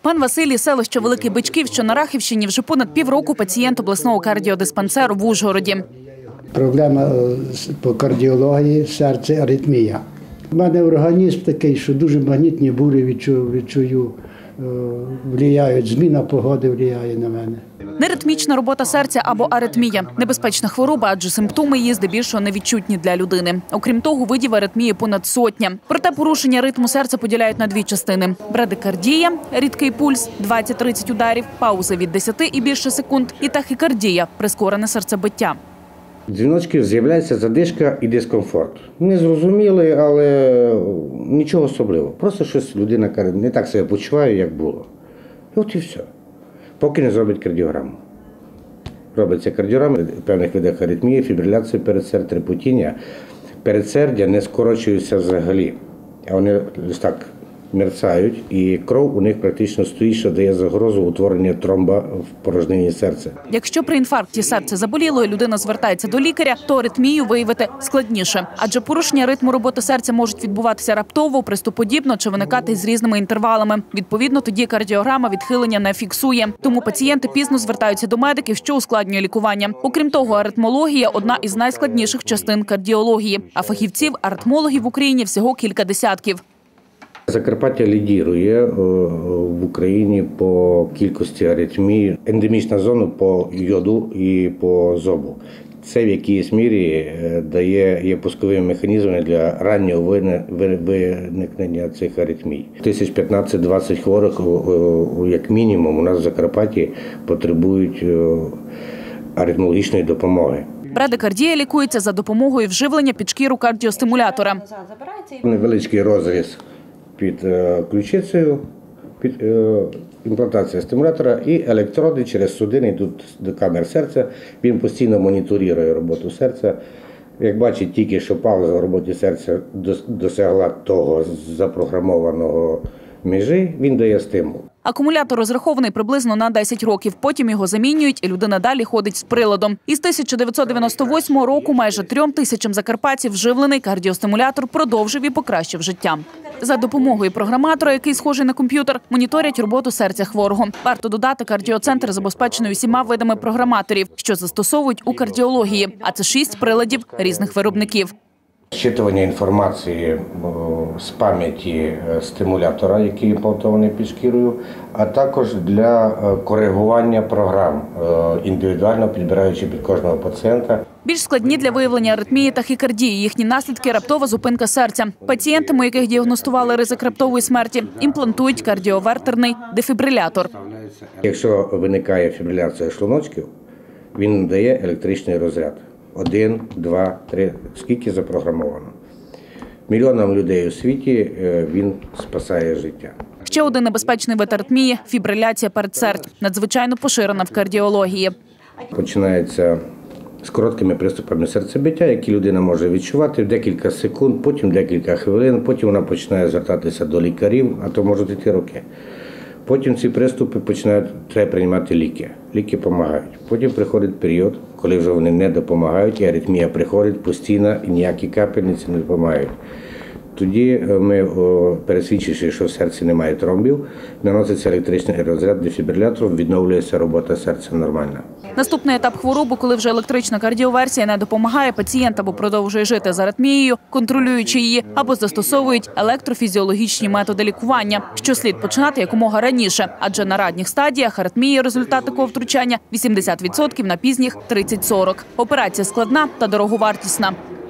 Пан Василій, селище Великий Бичків, що на Рахівщині, вже понад півроку пацієнт обласного кардіодиспансеру в Ужгороді. Проблема по кардіології, серце, аритмія. У мене організм такий, що дуже магнітні бурі відчую, впливають, зміна погоди впливає на мене. Неритмічна робота серця або аритмія – небезпечна хвороба, адже симптоми її здебільшого невідчутні для людини. Окрім того, видів аритмії понад сотня. Проте порушення ритму серця поділяють на дві частини. Брадикардія – рідкий пульс, 20-30 ударів, паузи від 10 і більше секунд, і тахікардія – прискорене серцебиття. Дзвіночків з'являється задишка і дискомфорт. Незрозумілий, але нічого особливого. Просто щось людина каже, не так себе почуває, як було. І от і все. Поки не зробить кардіограму. Робиться кардіограма, в певних видах аритмії, фібриляції передсердя, трепотіння. Передсердя не скорочуються взагалі, а вони ось так мерцають, і кров у них практично стоїть, що дає загрозу утворення тромба в порожнині серця. Якщо при інфаркті серце заболіло і людина звертається до лікаря, то аритмію виявити складніше. Адже порушення ритму роботи серця можуть відбуватися раптово, приступодібно чи виникати з різними інтервалами. Відповідно, тоді кардіограма відхилення не фіксує. Тому пацієнти пізно звертаються до медиків, що ускладнює лікування. Окрім того, аритмологія – одна із найскладніших частин кардіології. А фахівців-аритмологів в Україні всього кілька десятків. Закарпаття лідірує в Україні по кількості аритмій. Ендемічна зона по йоду і по зобу. Це в якійсь мірі є пусковим механізмом для раннього виникнення цих аритмій. 15-20 хворих, як мінімум, у нас в Закарпатті потребують аритмологічної допомоги. Брадикардія лікується за допомогою вживлення під шкіру кардіостимулятора. Невеличкий розріз під ключицею, під імплантація стимулятора і електроди через судини йдуть до камер серця. Він постійно моніторує роботу серця. Як бачить, тільки що пауза в роботі серця досягла того запрограмованого межі, він дає стимул. Акумулятор розрахований приблизно на 10 років. Потім його замінюють, і людина далі ходить з приладом. Із 1998 року майже 3 тисячам закарпатців вживлений кардіостимулятор продовжив і покращив життя. За допомогою програматора, який схожий на комп'ютер, моніторять роботу серця хворого. Варто додати, кардіоцентр забезпечений усіма видами програматорів, що застосовують у кардіології. А це 6 приладів різних виробників. Зчитування інформації з пам'яті стимулятора, який імплантований під шкірою, а також для коригування програм, індивідуально підбираючи під кожного пацієнта. Більш складні для виявлення аритмії та тахікардії. Їхні наслідки – раптова зупинка серця. Пацієнтам, у яких діагностували ризик раптової смерті, імплантують кардіовертерний дефібрилятор. Якщо виникає фібриляція шлуночків, він надає електричний розряд. 1, 2, 3, скільки запрограмовано. Мільйонам людей у світі він спасає життя. Ще один небезпечний вид аритмії – фібриляція передсердь. Надзвичайно поширена в кардіології. Починається з короткими приступами серцебиття, які людина може відчувати в декілька секунд, потім декілька хвилин, потім вона починає звертатися до лікарів, а то можуть йти роки. Потім ці приступи треба приймати ліки. Ліки допомагають. Потім приходить період, коли вже вони не допомагають, і аритмія приходить постійно, і ніякі капельниці не допомагають. Тоді ми, пересвідчивши, що в серці немає тромбів, наноситься електричний розряд дефібрилятором, відновлюється робота серця нормально. Наступний етап хвороби, коли вже електрична кардіоверсія не допомагає, пацієнт або продовжує жити з аритмією, контролюючи її, або застосовують електрофізіологічні методи лікування, що слід починати якомога раніше, адже на ранніх стадіях аритмії результат такого втручання 80%, на пізніх – 30-40%. Операція складна та дороговартісна.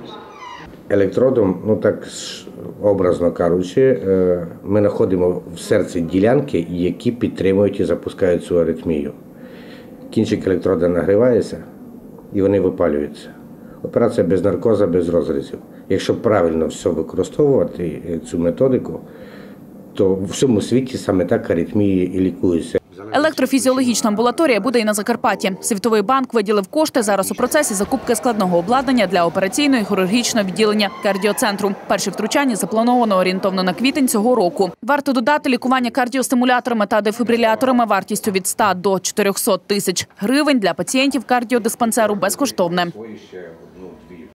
Електродом, так образно кажучи, ми знаходимо в серці ділянки, які підтримують і запускають цю аритмію. Кінчик електрода нагрівається і вони випалюються. Операція без наркозу, без розрізів. Якщо правильно все використовувати, цю методику, то в всьому світі саме так аритмії і лікуються. Електрофізіологічна амбулаторія буде і на Закарпатті. Світовий банк виділив кошти, зараз у процесі закупки складного обладнання для операційного і хірургічного відділення кардіоцентру. Перші втручання заплановано орієнтовно на квітень цього року. Варто додати, лікування кардіостимуляторами та дефібриляторами вартістю від 100 до 400 тисяч гривень для пацієнтів кардіодиспансеру безкоштовне.